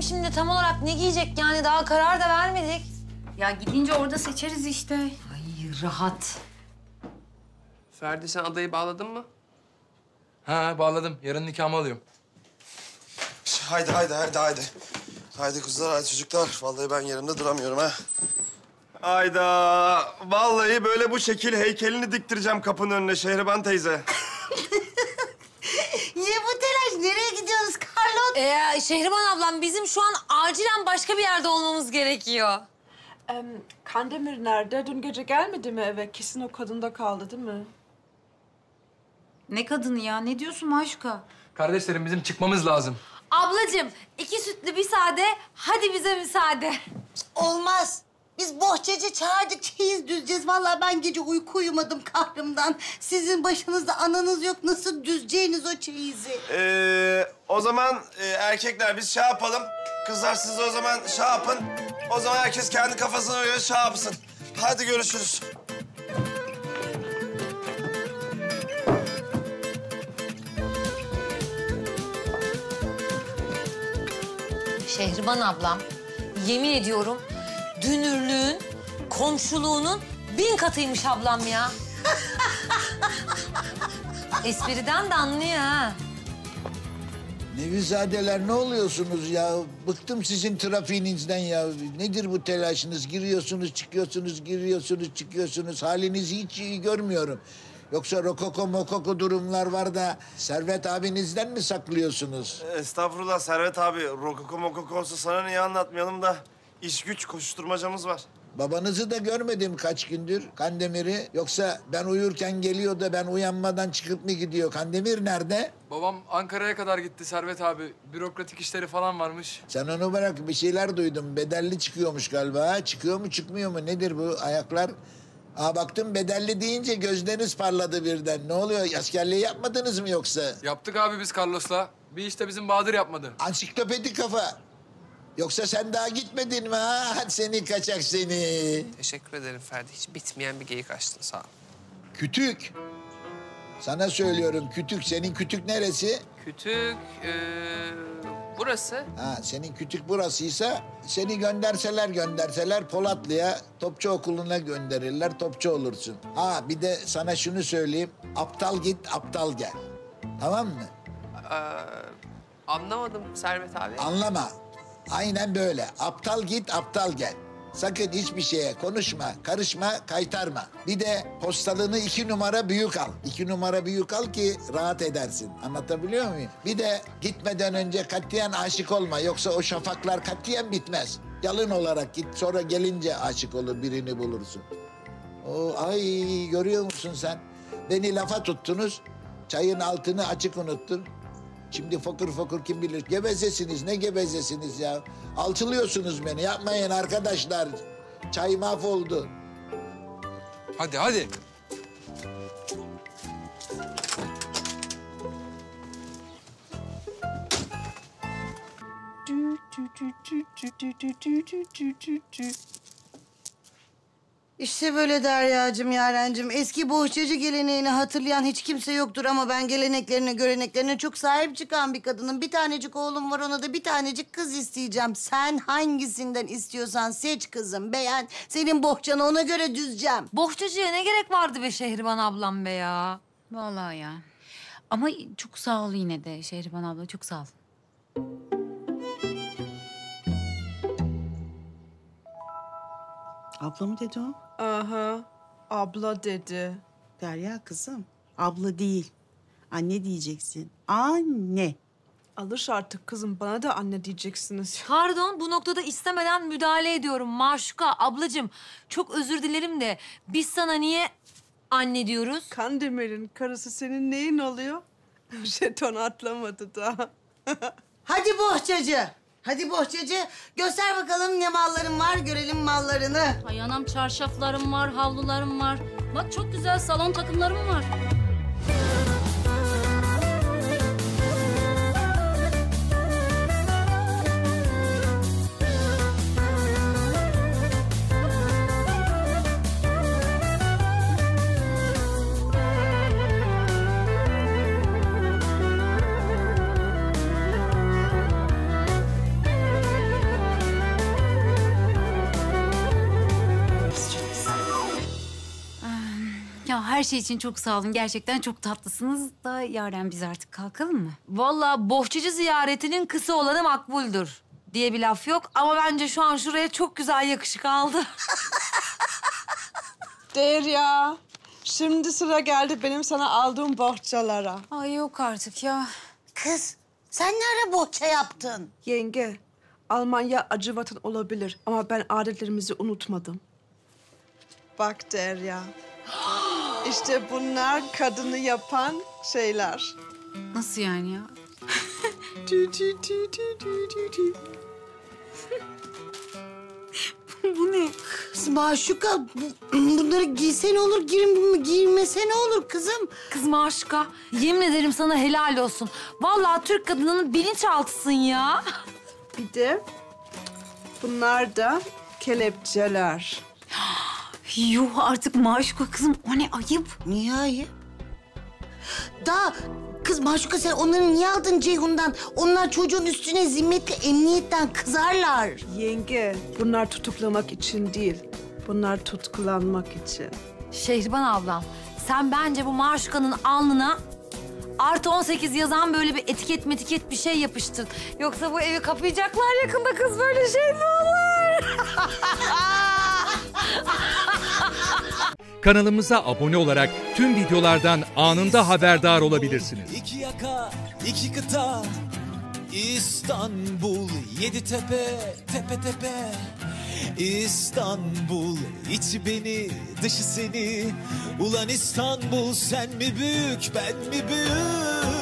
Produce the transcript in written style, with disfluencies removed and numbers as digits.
şimdi tam olarak ne giyecek yani daha karar da vermedik. Ya gidince orada seçeriz işte. Ay rahat. Ferdi sen adayı bağladın mı? Ha bağladım. Yarın nikahımı alıyorum. Haydi. Haydi kızlar, haydi çocuklar. Vallahi ben yerimde duramıyorum ha. Hayda. Vallahi böyle bu şekil heykelini diktireceğim kapının önüne Şehriban teyze. Niye bu telaş? Nereye gidiyoruz Carlot? Şehriban ablam bizim şu an acilen başka bir yerde olmamız gerekiyor. Kandemir nerede? Dün gece gelmedi mi eve? Kesin o kadında kaldı değil mi? Ne kadını ya? Ne diyorsun Maşuka? Kardeşlerim bizim çıkmamız lazım. Ablacığım 2 sütlü bir sade, hadi bize müsaade. Olmaz. Biz bohçacı çağırdık, çeyiz düzeceğiz. Vallahi ben gece uyku uyumadım kahrımdan. Sizin başınızda ananız yok. Nasıl düzeceğiniz o çeyizi? O zaman erkekler biz şey yapalım. Kızlar siz de o zaman şey yapın. O zaman herkes kendi kafasına göre şey yapsın. Hadi görüşürüz. Şehriban ablam, yemin ediyorum dünürlüğün, komşuluğunun 1000 katıymış ablam ya. Espriden de anlıyor ha. Nevizadeler ne oluyorsunuz ya? Bıktım sizin trafiğinizden ya. Nedir bu telaşınız? Giriyorsunuz, çıkıyorsunuz, giriyorsunuz, çıkıyorsunuz. Halinizi hiç iyi görmüyorum. Yoksa rokoko mokoko durumlar var da Servet abinizden mi saklıyorsunuz? Estağfurullah Servet abi. Rokoko mokoko olsa sana niye anlatmayalım da iş güç koşturmacamız var. Babanızı da görmedim kaç gündür Kandemir'i. Yoksa ben uyurken geliyor da ben uyanmadan çıkıp mı gidiyor? Kandemir nerede? Babam Ankara'ya kadar gitti Servet abi. Bürokratik işleri falan varmış. Sen onu bırak, bir şeyler duydum. Bedelli çıkıyormuş galiba. Çıkıyor mu çıkmıyor mu? Nedir bu ayaklar? Aa baktım bedelli deyince gözleriniz parladı birden. Ne oluyor? Askerliği yapmadınız mı yoksa? Yaptık abi biz Carlos'la. Bir işte bizim Bahadır yapmadı. Ansiklopedi kafa. Yoksa sen daha gitmedin mi ha? Hadi seni kaçak seni. Teşekkür ederim Ferdi. Hiç bitmeyen bir geyik açtın sağ ol. Kütük. Sana söylüyorum kütük. Senin kütük neresi? Kütük, burası. Ha senin kütük burasıysa seni gönderseler Polatlı'ya Topçu Okulu'na gönderirler. Topçu olursun. Ha bir de sana şunu söyleyeyim. Aptal git aptal gel. Tamam mı? Anlamadım Servet abi. Anlama. Aynen böyle. Aptal git, aptal gel. Sakın hiçbir şeye konuşma, karışma, kaytarma. Bir de postalını 2 numara büyük al. 2 numara büyük al ki rahat edersin. Anlatabiliyor muyum? Bir de gitmeden önce katiyen aşık olma. Yoksa o şafaklar katiyen bitmez. Yalın olarak git, sonra gelince aşık olur, birini bulursun. Ay görüyor musun sen? Beni lafa tuttunuz, çayın altını açık unuttun. Şimdi fokur fokur kim bilir. Gevezesiniz, ne gevezesiniz ya? Alçılıyorsunuz beni, yapmayın arkadaşlar. Çay mahvoldu. Hadi. İşte böyle Deryacığım, Yarencim. Eski bohçacı geleneğini hatırlayan hiç kimse yoktur ama ben geleneklerine, göreneklerine çok sahip çıkan bir kadınım. Bir tanecik oğlum var, ona da bir tanecik kız isteyeceğim. Sen hangisinden istiyorsan seç kızım, beğen. Senin bohçanı ona göre düzeceğim. Bohçacıya ne gerek vardı be Şehriban ablam be ya? Vallahi ya. Ama çok sağ ol yine de Şehriban abla, çok sağ ol. Abla mı dedi o? Aha, abla dedi. Derya kızım, abla değil. Anne diyeceksin. Anne. Alır artık kızım, bana da anne diyeceksiniz. Pardon, bu noktada istemeden müdahale ediyorum Maşuka ablacığım. Çok özür dilerim de biz sana niye anne diyoruz? Kandemir'in karısı senin neyin oluyor? Jeton atlamadı daha. Hadi bohçacı. Hadi bohçacı, göster bakalım ne malların var, görelim mallarını. Ay anam, çarşaflarım var, havlularım var. Bak çok güzel salon takımlarım var. her şey için çok sağ olun. Gerçekten çok tatlısınız da Yaren biz artık kalkalım mı? Vallahi bohçacı ziyaretinin kısa olanı makbuldür diye bir laf yok. Ama bence şu an şuraya çok güzel yakışık aldı. Derya, şimdi sıra geldi benim sana aldığım bohçalara. Ay yok artık ya. Kız sen ne ara bohça yaptın? Yenge, Almanya acı vatan olabilir ama ben adetlerimizi unutmadım. Bak Derya, işte bunlar kadını yapan şeyler. Nasıl yani ya? Bu ne? Kız Maşuka bunları giysen olur, giymesen olur kızım. Kız Maşuka, yemin ederim sana helal olsun. Vallahi Türk kadınının bilinçaltısın ya. Bir de bunlar da kelepçeler. Yuh artık Maşuka kızım. O ne ayıp. Niye ayıp? Kız Maşuka sen onları niye aldın Ceyhun'dan? Onlar çocuğun üstüne zimmetli emniyetten kızarlar. Yenge, bunlar tutuklamak için değil. Bunlar tutkulanmak için. Şehriban ablam, sen bence bu Maşuka'nın alnına +18 yazan böyle bir etiket bir şey yapıştır. Yoksa bu evi kapayacaklar yakında kız, böyle şey mi olur? Kanalımıza abone olarak tüm videolardan anında haberdar olabilirsiniz. İki yaka, iki kıta, İstanbul, 7 tepe, tepe tepe. İstanbul, içi beni, dışı seni. Ulan İstanbul, sen mi büyük, ben mi büyük?